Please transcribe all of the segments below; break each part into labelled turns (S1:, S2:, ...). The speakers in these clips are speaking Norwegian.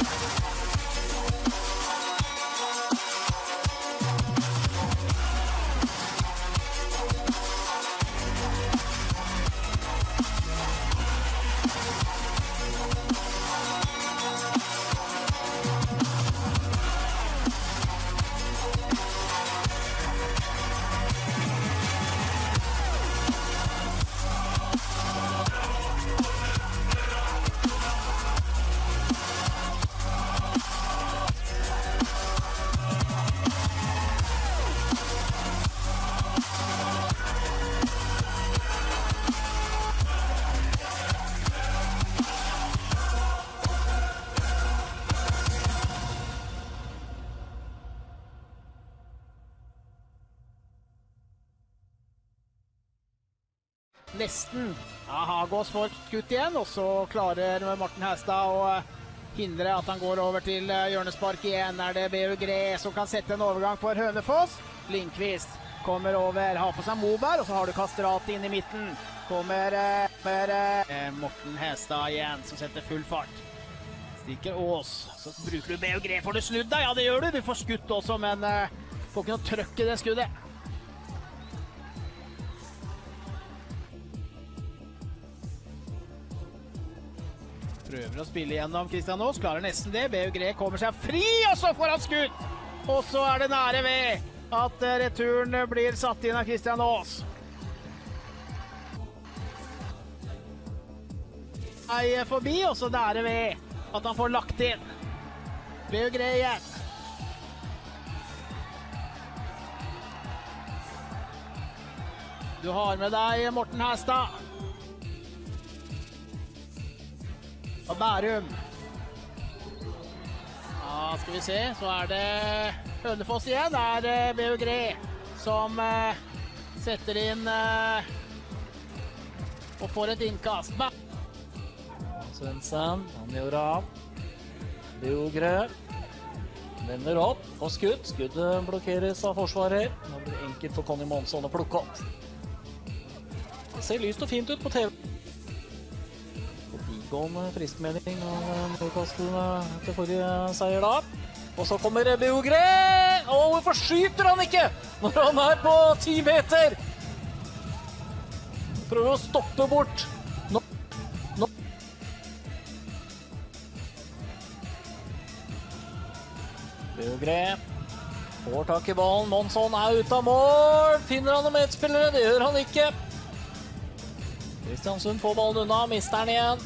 S1: Nesten. Ja, Hagås får skutt igjen, og så klarer Morten Hæstad å hindre at han går over til hjørnespark igjen. Er det BU Gre som kan sette en overgang for Hønefoss? Lindqvist kommer over, har på seg Moberg, og så har du Kastrati inn i midten. Kommer Morten Hæstad igjen, som setter full fart. Stikker Ås, så bruker du BU Gre. Får du snudd deg? Ja, det gjør du. Du får skutt også, men får ikke noe trøkk i det skuddet. Prøver å spille gjennom Kristian Aas, klarer nesten det. BU Gre kommer seg fri, og så får han skutt! Og så er det nære ved at returen blir satt inn av Kristian Aas. Nei, forbi, og så nære ved at han får lagt inn. BU Gre igjen. Du har med deg Morten Hæstad. Og Bærum. Ja, skal vi se, så er det Hønefoss igjen. Det er BU Gre som setter inn og får et innkast.
S2: Svendsen, han gjør av. BU Gre vender opp og skudd. Skuddet blokkeres av forsvarer. Nå blir det enkelt for Conny Monsson å plukke opp. Det ser lyst og fint ut på TV. Friskmelding av Nordkastel til forrige seier da. Og så kommer BU Gre! Og hvorfor skyter han ikke når han er på 10 meter? Prøver å stoppe bort. BU Gre får tak i ballen. Monsson er ute av mål. Finner han noen medspillere? Det gjør han ikke. Kristiansund får ballen unna, mister den igjen.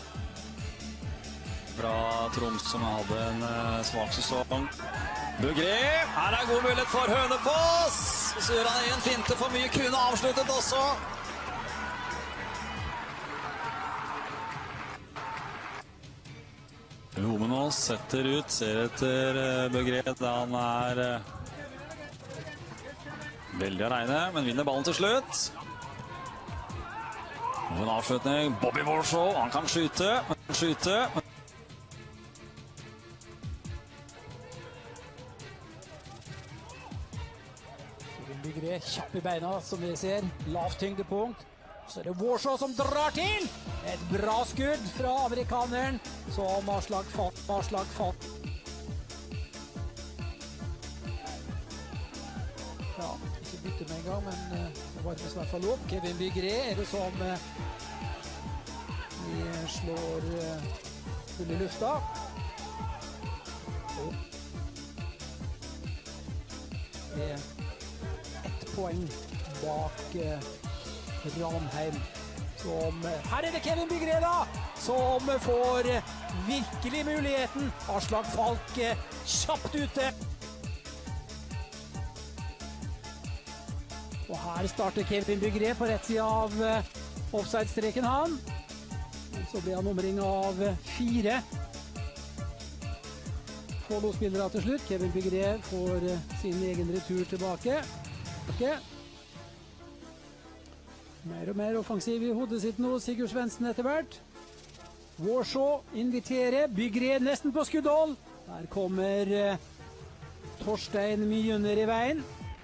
S3: Bra Troms som hadde en svak sesong. BU Gre, her er god mulighet for Hønefoss. Så gjør han en finte for mye, kunne avsluttet også. Homenås setter ut, ser etter BU Gre da han er veldig alene, men vinner ballen til slutt. Og en avslutning, Bobby Warshaw, han kan skyte.
S4: BU Gre kjapp i beina, som vi ser. Lavt tyngdepunkt. Så er det Warshaw som drar til. Et bra skudd fra amerikaneren, som har slag fatt. Ja, ikke bytte med en gang, men det varmes i hvert fall opp. Kevin BU Gre er det som vi slår full i lufta. Det er 1 poeng bak Ranheim. Her er det Kevin BU Gre da, som får virkelig muligheten. Aslak Falk kjapt ute. Og her starter Kevin BU Gre på rett side av offside-streken han. Så blir han omringet av 4. Follo-spillere til slutt. Kevin BU Gre får sin egen retur tilbake. Mer og mer offensiv i hodet sitt nå, Sigurd Svendsen etter hvert. Warshaw inviterer, BU Gre nesten på skuddhold. Der kommer Torstein Mjønner i veien.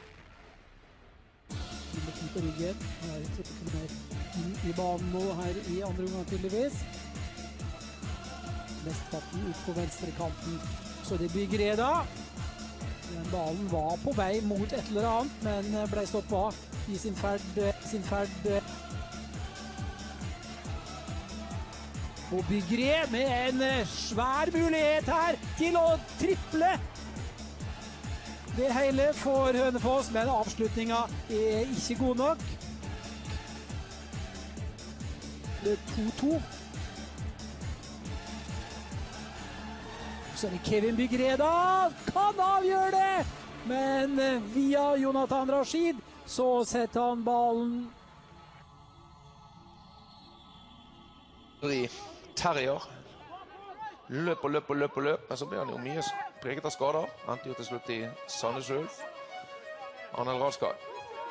S4: På ryggen. Her trekker mer inn i banen nå her i andre omgang tydeligvis. Mesteparten ut på venstre kanten. Så det bygger det da. Den ballen var på vei mot et eller annet, men ble stoppet i sin ferd. Og Bygré med en svær mulighet her til å triple det hele for Hønefoss, men avslutningen er ikke god nok. Det er 2-2. Så er det Kevin Bygré da, kan avgjøre det! Men via Jonathan Rashid så setter han ballen.
S5: Terrier. Løp, men så blir han jo mye preget av skader. Endte jo til slutt i Sandnes Ulf. Arnel Raskar.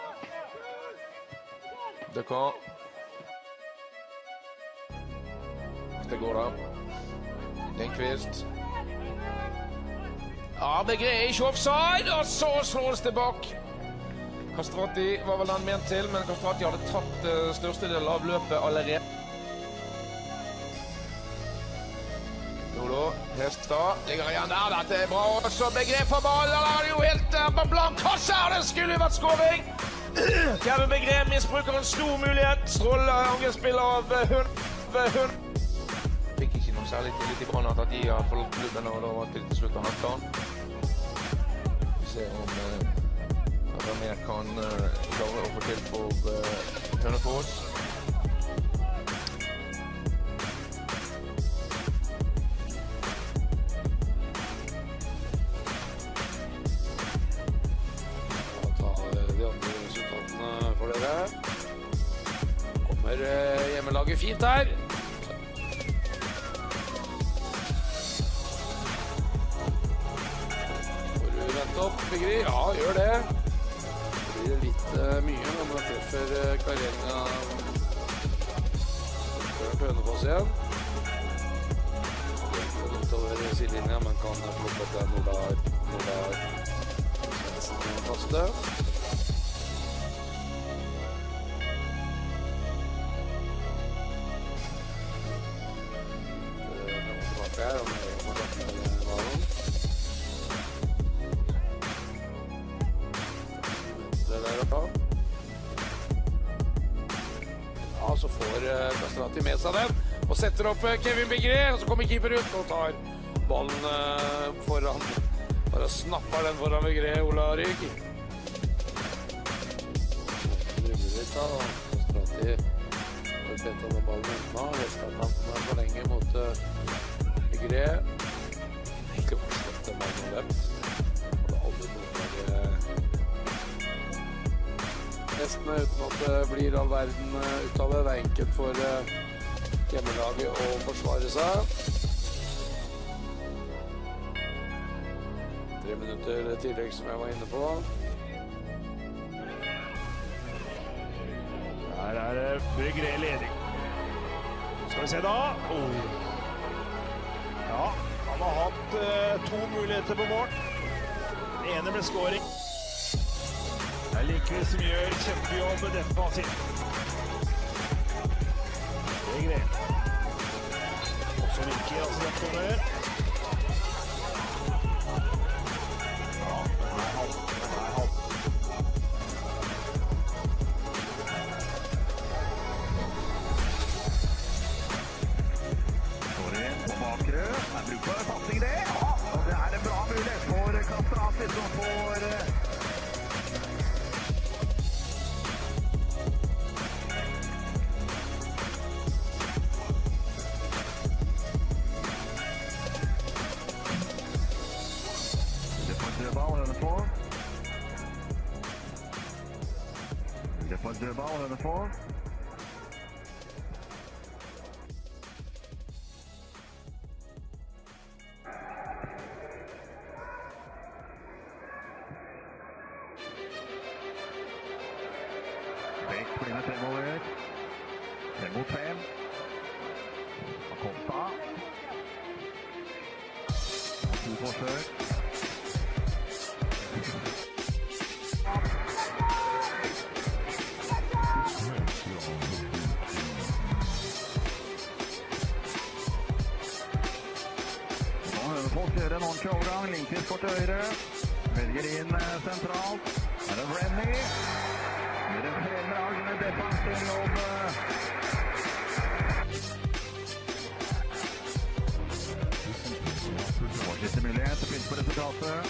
S5: Det går da. Lindqvist. Ja, Bygré er ikke offside, og så slås det bak. Kastrati var vel han ment til, men Kastrati hadde tatt største del av løpet allerede. Hestad ligger igjen der, dette er bra, og så Bygré for ballen, der er det jo helt på blank kasse, det skulle jo vært skåring. Kevin Bygré misbruker en stor mulighet, strålende angrepsspiller av Hund. Fikk ikke noe særlig tillit i Brann at de har forlatt klubben, og da var det til slutt å hente han. Vi ser om Ramer kan klare å få til for Hønefoss. Hjemmelaget fint her. Får du vente opp, Bygré? Ja, gjør det. Det blir litt mye, men man treffer Karenga før Hønefoss igjen. Utover sidelinja, men kan plukke opp den Nordar kaste. Ja, så får Kastrati med seg den, og setter opp Kevin Bygré, og så kommer keeper ut og tar ballen foran. Bare snapper den foran Bygré, Ola Rygg. Dribler litt da, og Kastrati får bedt av ballen unna. Hestadkanten for lenge mot Bygré. Ikke å forstått det med noe lemt. Hadde aldri noe hestene uten at det blir all verden ut av det. Det er enkelt for hjemmelaget å forsvare seg. 3 minutter tillegg som jeg var inne på.
S6: Her er Bygré ledig. Skal vi se da. Ja, han har hatt 2 muligheter på mål. Den ene ble skåring. Det er Lindqvist som gjør kjempejobb med defensivt. Bygré. Og så virker altså den kommer. Ja, den er halv. Går inn på bakre. Det er bruk for passing det. Ja, og det er en bra mulighet for Kastrati som får... Dødball Hønefoss. Bek flyner fremover. 5 mot 5. Acosta. 2 forsøk.
S7: Hønefoss gjør en ordentlig overgang. Lindqvist går til høyre. Velger inn sentralt. Er det Rennie? Gjør en fremragende defensiv jobb. Siste mulighet til å finne på resultatet.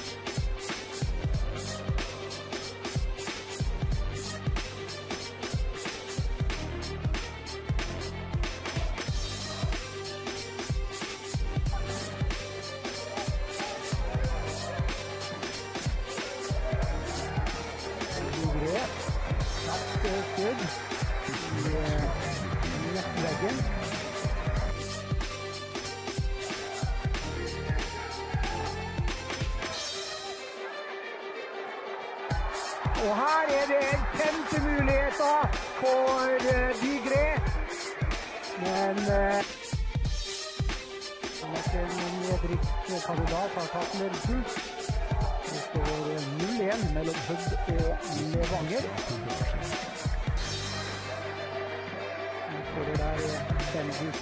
S4: Og her er det en kjempemuligheter for Bygre. Men nedrykkskandidat har tatt ledelsen. Det står 0-1 mellom Hødd og Levanger. Det der Belgisk.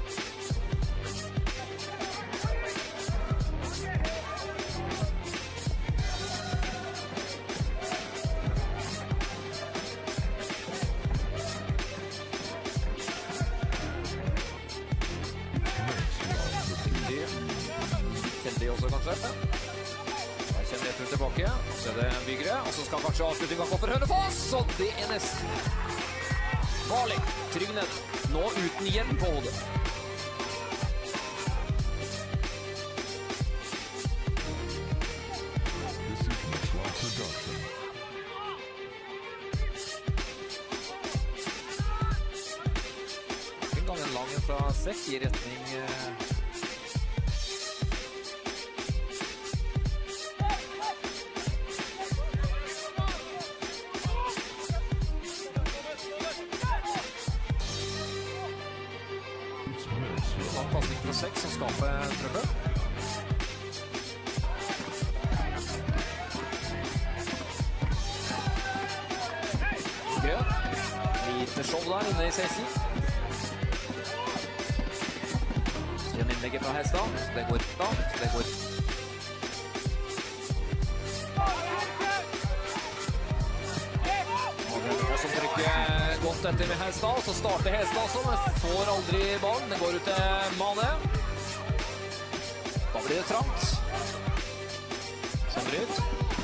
S5: Kennedy også kanskje. Da kommer Retur tilbake, så er det Bygre, og så skal kanskje avslutningen gå for Hønefoss, og det er nesten farlig. Trygnet, nå uten hjelm på hodet. En gang en lang fra sekk i retning passning fra 6 som skaper trøbbel. Grøn. Lite show der inne i 16. Igjen innlegget fra Hestad. Så det går da. Som trykker godt etter med Hestad, så starter Hestad også, men får aldri ballen. Det går ut til Mane. Da blir det trangt. Sender ut.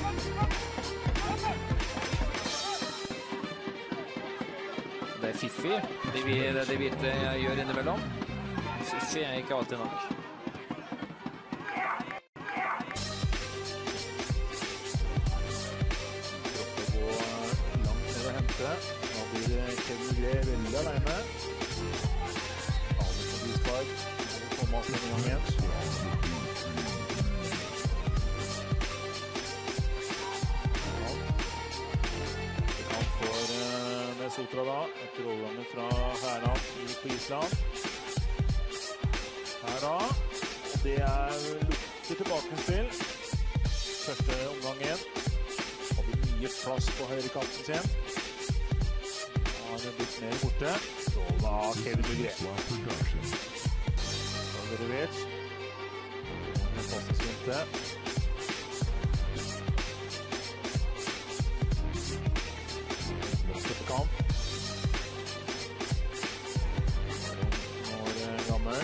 S5: Det er Fifi, det hvite jeg gjør innimellom. Fifi er ikke alltid nok.
S6: Nå blir Kevin Gray veldig alene. Alle forbi spark. Nå kommer han denne gangen. Han får Nesotra da, etter overgangen fra Herland på Island. Her da. Det er lukket tilbakespill. Første omgang igjen. Hadde mye plass på høyre kanten sin. Han er blitt mer borte. Strålen av Kevin Bygre. Andrevic. Med passesvinte. Blåste på kamp. Nå er det gammel.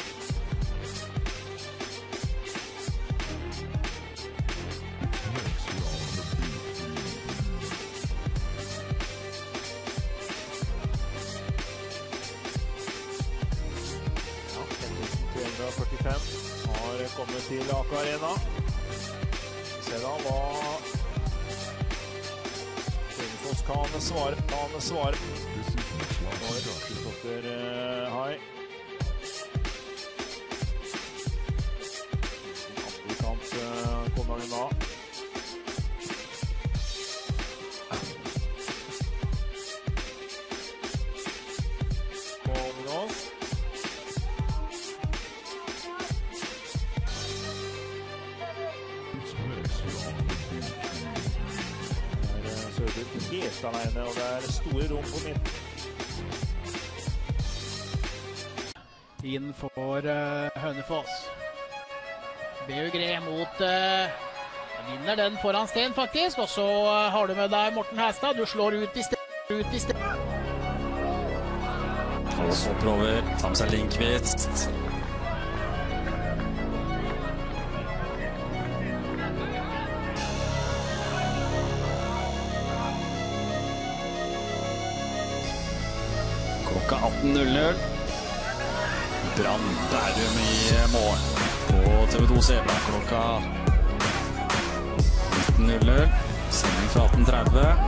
S6: Har kommet til Aker Arena. Se da hva Hønefoss kan svare. Nå er Kristoffer Hai. Andre kant kommer han da. Kolmrås. Helt alene, og det er store rom på midten.
S1: Inn for Hønefoss. Beugré mot vinner den foran Sten faktisk, og så har du med deg Morten Hæstad. Du slår ut i sted.
S3: Og så prøver ta med seg Lindqvist. Klokka 18.00. Brann Bærum i morgen på TV2 Sebla klokka 19.00. Sending fra 18.30.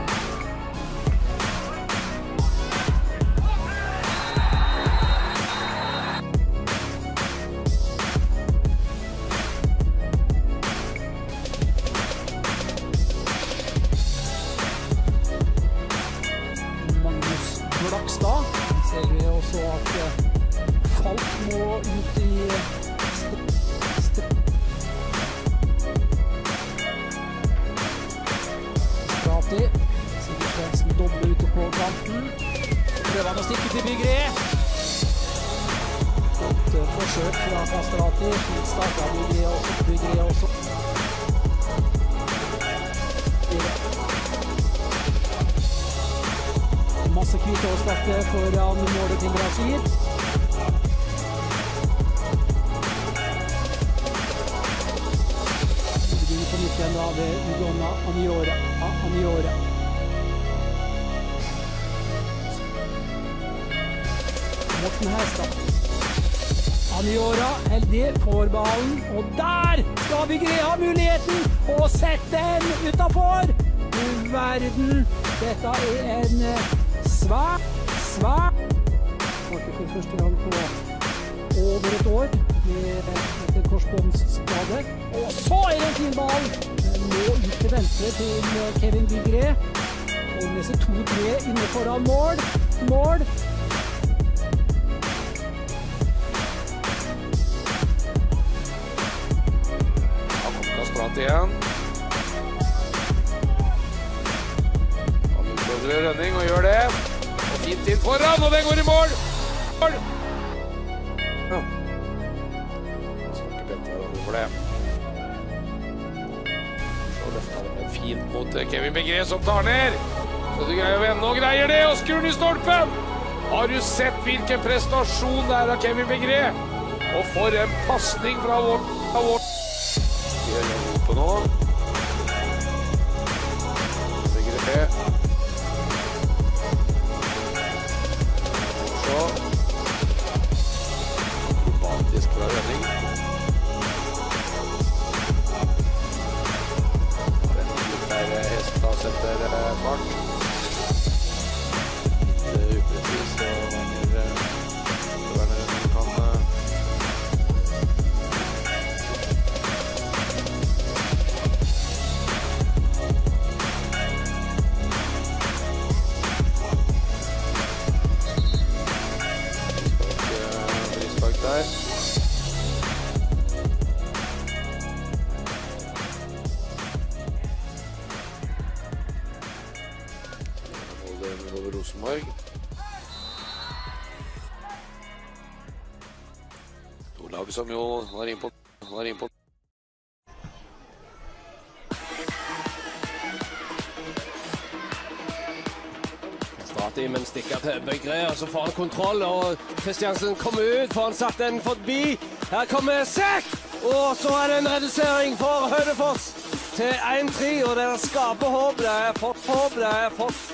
S4: Blakstad ser vi også at Falk må ut i Strati. Sigurd Svendsen dobler ute på kanten. Prøver han å stikke til Beugré. Godt forsøk fra Strati. Fint startet Beugré også. Masse kvitt å starte foran målet til Brasil. Det begynner på nytt igjen da ved Ugonna Aniora. Morten Hæstad. Aniora heldig, får ballen, og der skal Beugré ha muligheten å sette den utenfor. Du verden, dette er en svær. Ikke for første gang på over et år med et korsbåndsskade. Og så er det en fin ball. Nå ut til venstre til Kevin Beugré. Og med seg 2-3 inne foran mål.
S5: Strat igjen. Han utfordrer Rønning og gjør det. Og fint inn foran, og den går i mål! Ja. Så ikke bedre for det. Så løfter han den fint mot Kevin Beugré som tar ned. Så du greier å vende og greier det, og skrur den i stolpen! Har du sett hvilken prestasjon det er av Kevin Beugré? Og for en passning fra vår. Vi gjør det oppe nå. Beugré. Akrobatisk fra Rønning. Der Hestad setter fart. Litt uprecis, og Werner Rønning kan der. Målet over Rosenborg. To lag som jo var inn på.
S8: Men stikker til Beugré, og så får han kontroll, og Kristiansen kommer ut, for han satt den forbi. Her kommer Sæk, og så er det en redusering for Hønefoss til 1-3, og det skaper håp, det er fått håp, det er fått.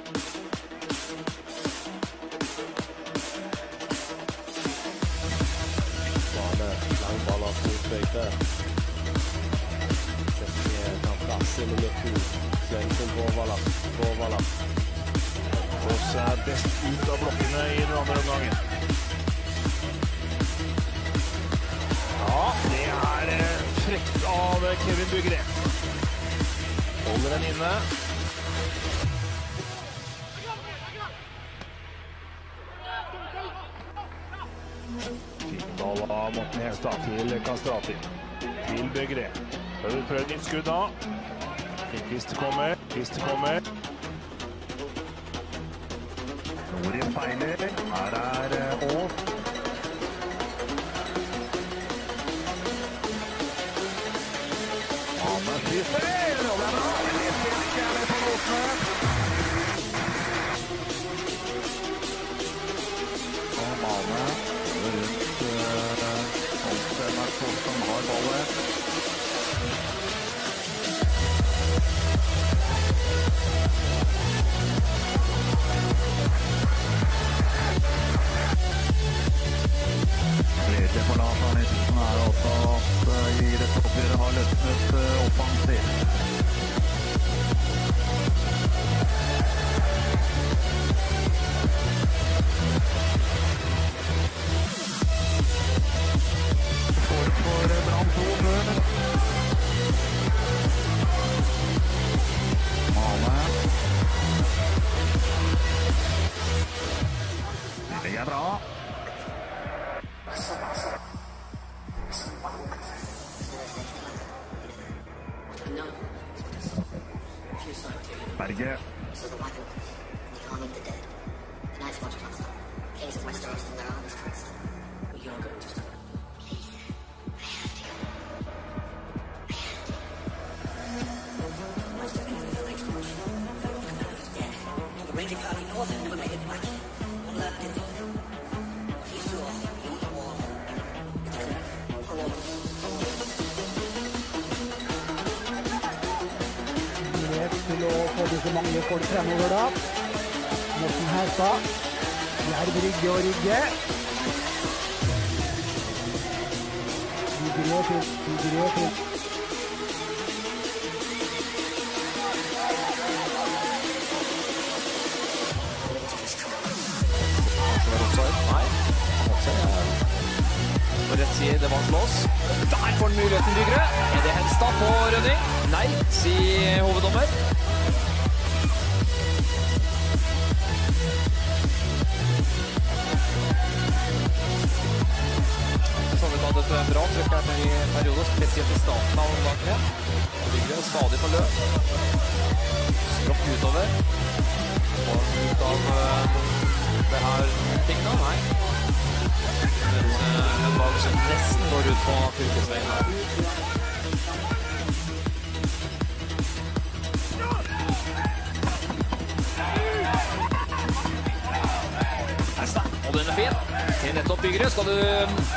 S8: Svane, langballer, fotbøyte. Kjøkken tar plass inn i midten. Svendsen på overlapp.
S6: Foss er best ut av blokkene i den andre omgangen. Ja, det er frekt av Kevin Beugré. Holder den inne. Fin ball av Morten Hæstad til Castrati. Til Beugré. Prøver nytt skudd da. Kvist kommer.
S7: Norien feiler. Her er Aas. Lyser, og det er bra. Litt kjærlighet på låsene. Og Mane rundt Olsen som har ballet. Leder på Lars Arnesen også at i dette oppgjøret har løsnet offensivt. For Brann 2 før. Mane. Det er bra. Berge.
S4: Til å få disse mange folk fremover da. Morten Hestad. Jerv Rygge og Rygge. Bygre til.
S3: Nei. På rett side, det var slåss. Der får den muligheten, Bygre. Er det Hestad på Rønning? Nei, sier hoveddommer. Så har vi tatt et bra trykk her i perioden, spesielt i starten av omgangen. Bygre stadig på løp. Skropp utover. Og ut av det her tingene, nei. En ball som nesten går ut på fylkesveien her. Og den er fin. Til nettopp Bygre skal du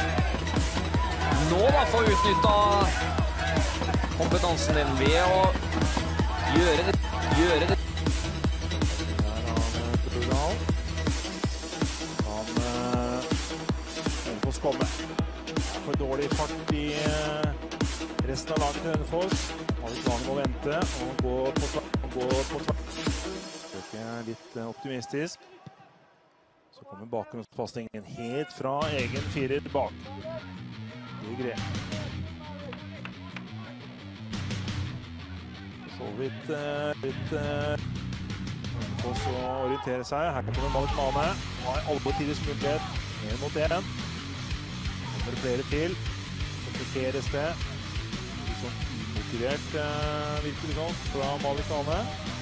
S3: nå da få utnyttet kompetansen din ved å gjøre det. Her har han
S6: komme. For dårlig fart i resten av laget til Hønefoss. Malik må vente og gå på tvers. Det er litt optimistisk. Så kommer bakgrunnspasningen helt fra egen firer bak. Bygre. Så vidt Hønefoss å orientere seg. Her kommer Malik Mane. Har alle tiders mulighet. 1 mot 1. Kommer flere til. Så blokkeres det. Litt sånn umotivert virker det sånn fra Malik Mane.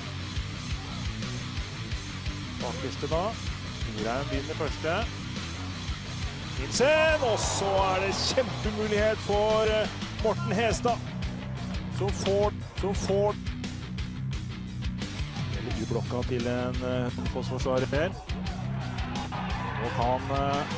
S6: Bakerste da. Nordheim vinner første. Nilsen, og så er det kjempemulighet for Morten Hestad. Som får eller ublokka til en forsvarsvarer her. Og kan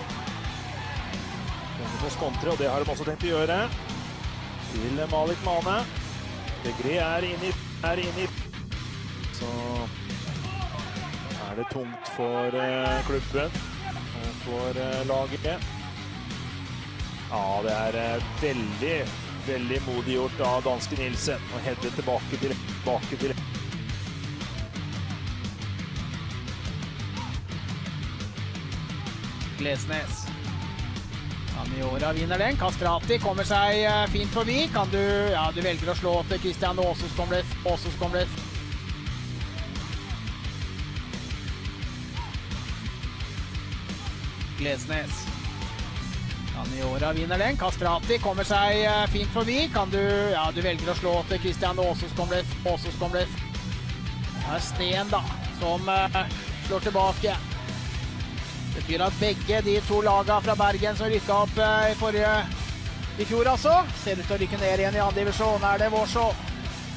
S6: Hønefoss kontre, og det har de også tenkt å gjøre. Til Malik Mane. Bygre er inne i. Så er det tungt for klubben og for laget. Ja, det er veldig modig gjort av danske Nilsen å heade tilbake til.
S1: Glesnes. Amiora vinner den. Kastrati kommer seg fint forbi. Kan du, ja, du velger å slå til Christian Åsus kommer. Glesnes. Amiora vinner den. Kastrati kommer seg fint forbi. Kan du, ja, du velger å slå til Christian Åsus kommer. Det er Sten da, som slår tilbake. Det betyr at begge de to lagene fra Bergen som rykket opp i fjor altså, ser ut til å rykke ned igjen i andre divisjon. Er det Warsaw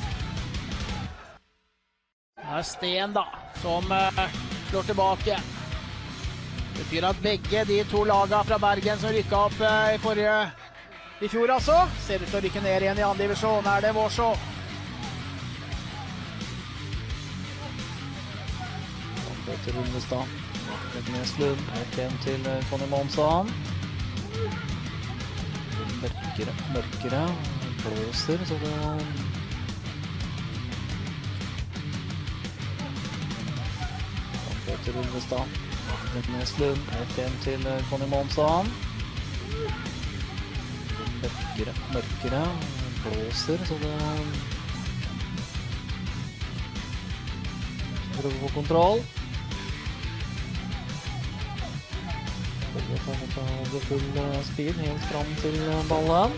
S1: Det er Sten da, som slår tilbake. Det betyr at begge de to lagene fra Bergen som rykket opp i fjor altså, ser ut til å rykke ned igjen i andre divisjon. Er det Warsaw?
S2: Til Rundestad. Neslund. Helt igjen til Conny Monsson. Mørkere. Blåser, så det... Til Rundestad. Neslund. Helt igjen til Conny Monsson. Mørkere. Blåser, så det... Prøver på kontroll. Det full speed helt fram til ballen.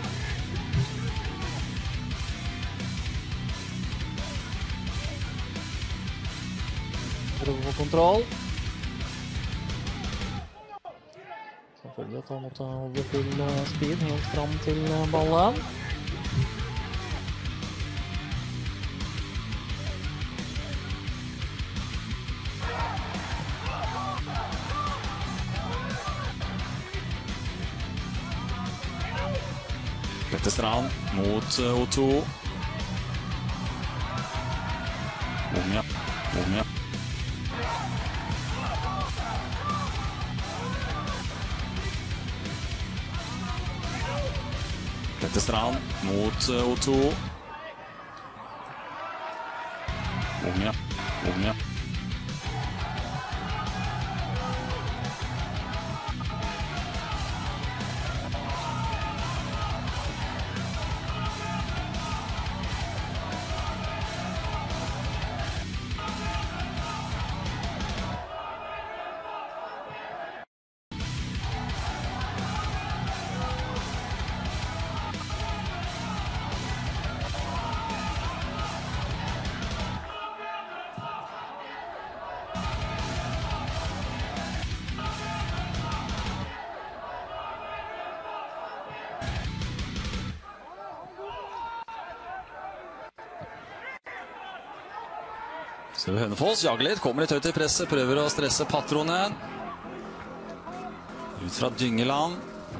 S2: Prøver på kontroll. Selvfølgelig at han måtte holde full speed helt fram til ballen.
S9: Strand mot O2. Unge. Strand mot O2. Unge. Så Hønefoss jager litt, kommer litt høyt i presset, prøver å stresse patronen. Ut fra Dyngeland.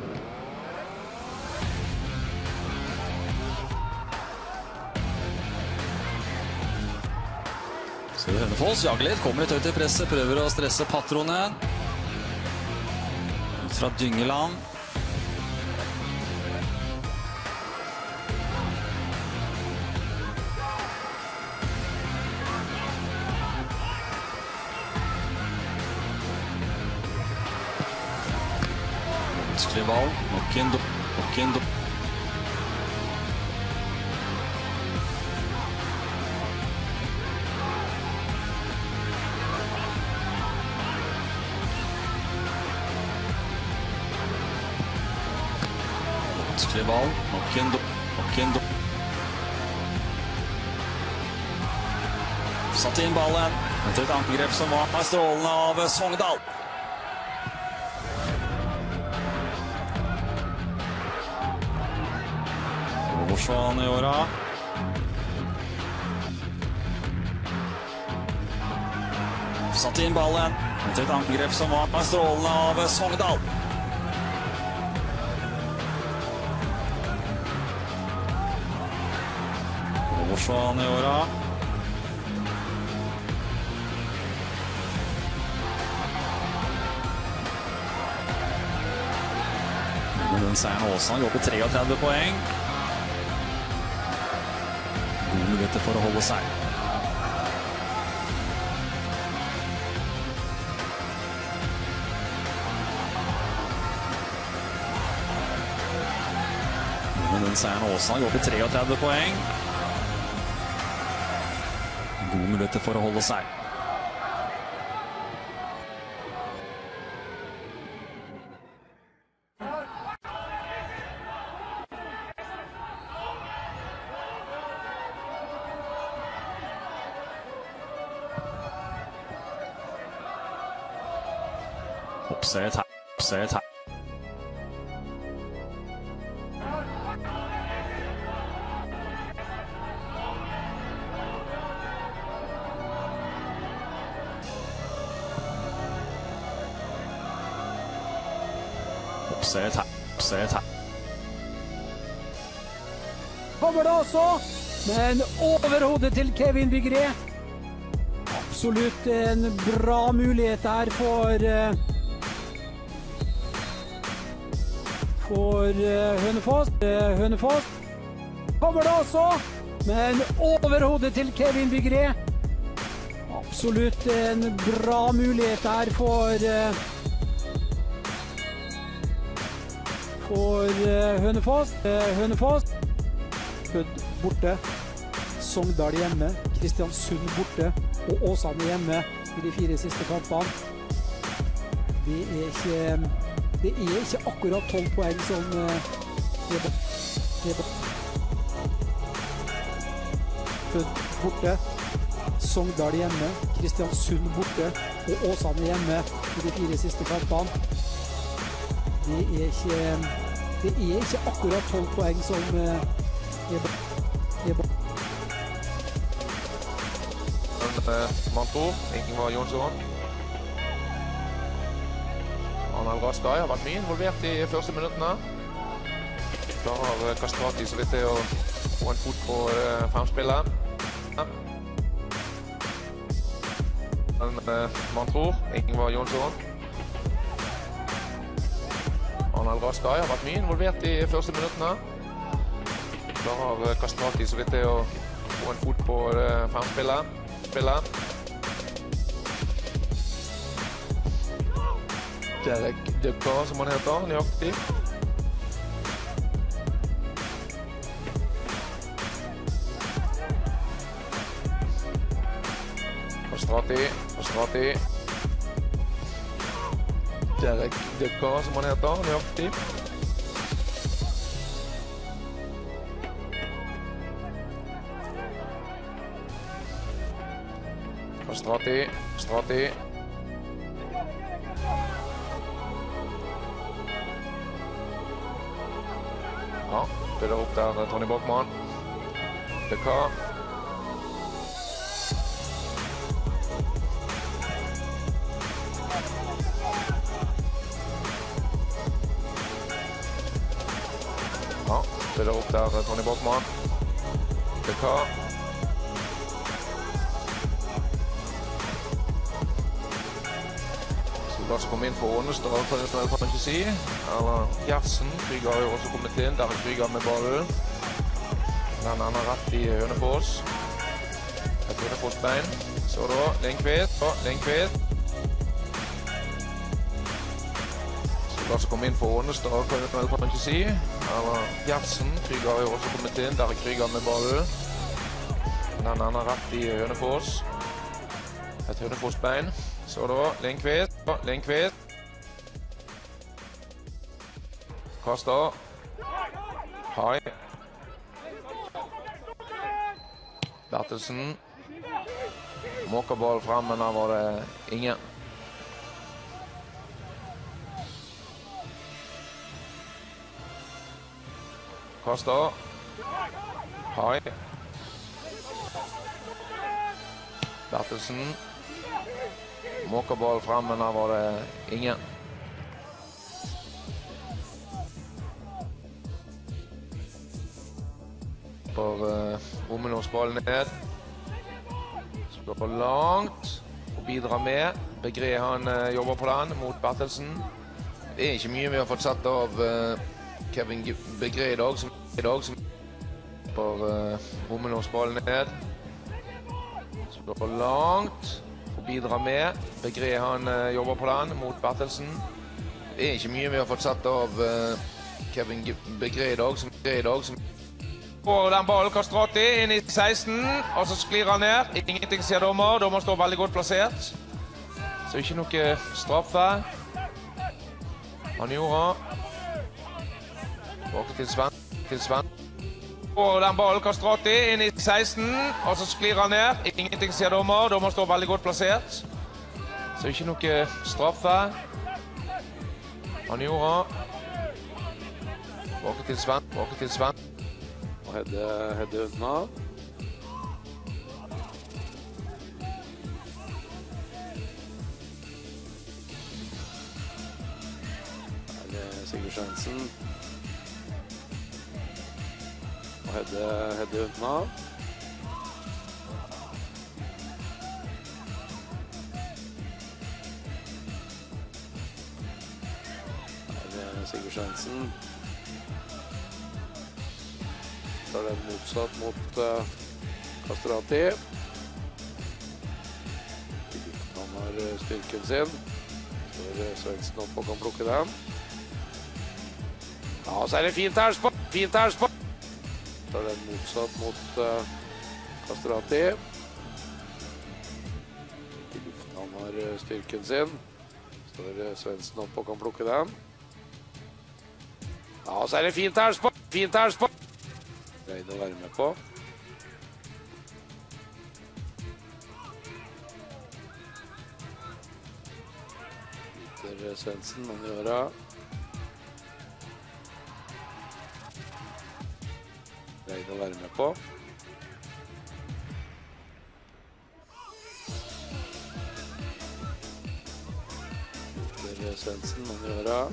S9: Så Hønefoss jager litt, kommer litt høyt i presset, prøver å stresse patronen. Ut fra Dyngeland. Ball, nok en Satt inn ballen etter et angrep som var strålende av Sogndal. Forsvann i åra. Satt inn ballen etter et angrep som var strålende av Sogndal. Forsvann i åra. Den seieren Åsand går på 33 poeng. Gode muligheter for å holde seg. Men den seieren Åsand går på 33 poeng. Gode muligheter for å holde seg. Oppsett her.
S4: Kommer det også, men over hodet til Kevin Bygré. Absolutt en bra mulighet her for Hønefoss. Hønefoss. Kommer det også, men over hodet til Kevin Bygré. Absolutt en bra mulighet her for Hønefoss. Hønefoss. Hødd borte. Sogndal hjemme. Kristiansund borte. Og Åsane hjemme i de 4 siste kampene. Det er ikke akkurat 12 poeng som Hødd borte. Sogndal hjemme. Kristiansund borte. Og Åsane hjemme i de 4 siste kampene. Det er ikke akkurat 12 poeng som
S5: Man tror Ingvar Jonsson. Arnald Raskai har vært mye involvert i første minuttene. Klarer Kastrati så vidt det å få en fot på fremspillet. Man tror Ingvar Jonsson. Arnald Raskai har vært mye involvert i første minuttene. Klarer Kastrati så vidt det å få en fot på fremspillet. Derek Døkker, som han heter, nøyaktig. Kastrati. Derek Døkker, som han heter, nøyaktig. Kastrati. Ja, spiller opp der Tony Bachmann. Døkker. Ja, spiller opp der Tony Bachmann. Døkker. Som kom inn for Ånestad, kan jeg ikke si. Eller Gjertsen, Krüger har jo også kommet inn. Der er Krüger med ballen. Den ender rett i Hønefoss. Et Hønefoss-bein. Så da, Lindqvist. Som kom inn for Ånestad, kan jeg ikke si. Eller Gjertsen, Krüger har jo også kommet inn. Der er Krüger med ballen. Den ender rett i Hønefoss. Et Hønefoss-bein. Så da, Lindqvist. Kaster. Hai. Bertelsen. Måker ball frem, men der var det ingen. Kaster. Hai. Bertelsen. Måker ball frem, men der var det ingen. For Rommelås ballen ned. Spør langt og bidrar med. Bygré han jobber på den mot Bertelsen. Det er ikke mye vi har fått sett av Kevin Bygré i dag. For Rommelås ballen ned. Spør langt og bidrar med. Bygré han jobber på den mot Bertelsen. Det er ikke mye vi har fått sett av Kevin Bygré i dag. Og den ballen Kastrati inn i 16, og så sklir han ned. Ingenting sier dommer. Dommer står veldig godt plassert. Så ikke noe straffe. Han gjorde. Tilbake til Sven. Og den ballen Kastrati inn i 16, og så sklir han ned. Ingenting sier dommer. Dommer står veldig godt plassert. Så ikke noe straffe. Han gjorde. Tilbake til Sven. Hedde unna.
S8: Sigurd Svendsen. Og Hedde unna. Sigurd Svendsen. Så er det motsatt mot Castrati. Han har styrken sin. Så er Svendsen opp og kan plukke den. Ja, så er det fint her spa. Så er det motsatt mot Castrati. Han har styrken sin. Så er Svendsen opp og kan plukke den. Ja, så er det fint her spa. Greide å være med på. Bytter Svendsen om i åra. Greide å være med på. Bytter Svendsen om i åra.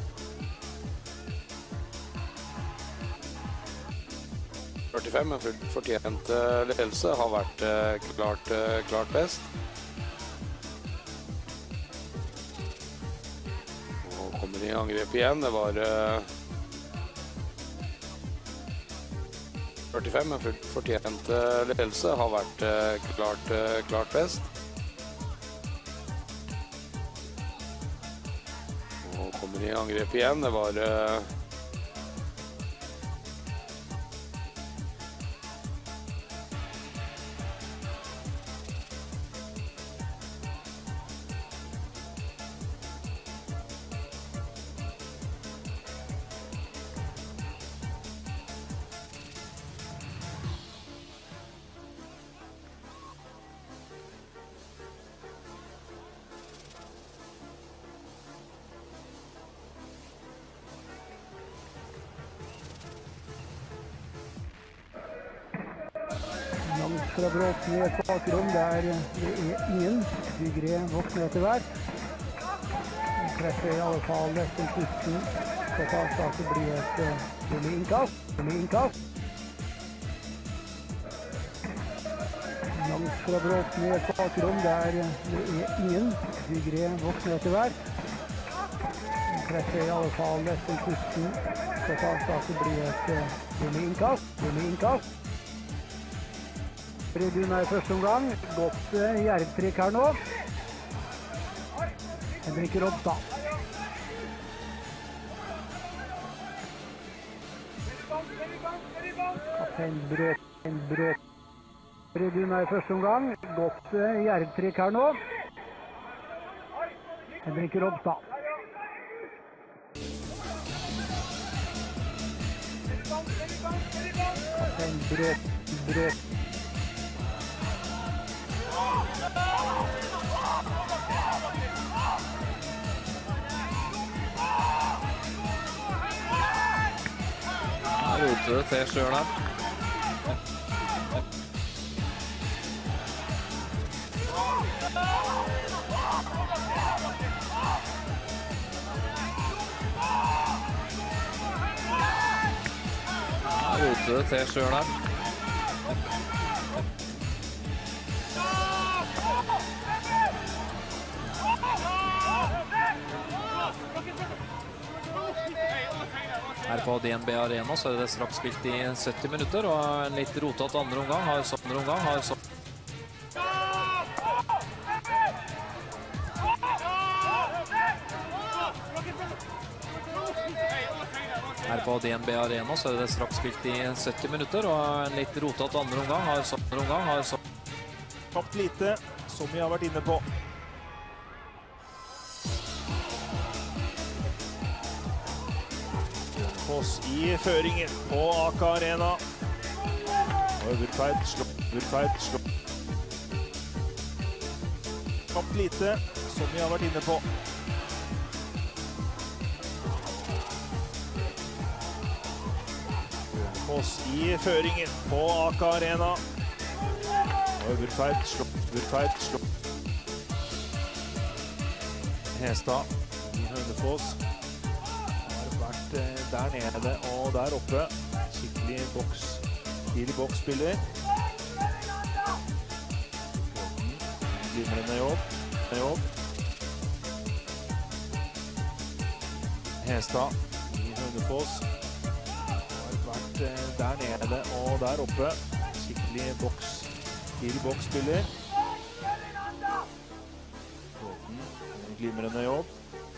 S8: 45, men fortjent ledelse har vært klart best. Og kommer i angrep igjen. Det var 45, men fortjent ledelse har vært klart best. Og kommer i angrep igjen. Det var
S4: Fra Bråten i et bakrom, der det ingen. Bygre våkner etter hvert. Treffer i alle fall nesten pusten. Så fast at det blir et billig innkast. Langt fra Bråten i et bakrom, der det ingen. Bygre våkner etter hvert. Treffer i alle fall nesten pusten. Så fast at det blir et billig innkast. Redun er i første omgang. Godt jervtrykk her nå. Henrik Robstad. Kaptein Brøt. Redun er i første omgang. Godt jervtrykk her nå. Henrik Robstad. Kaptein Brøt.
S3: Rote til Sjøren her. Rote til Sjøren her. Her på DNB Arena så er det straks spilt i 70 minutter, og en litt rotet andre omgang har Her på DNB Arena så er det straks spilt i 70 minutter, og en litt rotet andre omgang har
S6: Kapt lite, som vi har vært inne på. Foss i føringen på AK Arena. Øverfeid slå. Kapt lite, som vi har vært inne på. Foss i føringen på AK Arena. Øverfeid slå. Hestad i Hønefoss har vært vært der nede og der oppe. Skikkelig tidlig boksspiller. Glimrende jobb. Hestad i Hønefoss. Har vært der nede og der oppe. Skikkelig tidlig boksspiller. Glimrende jobb.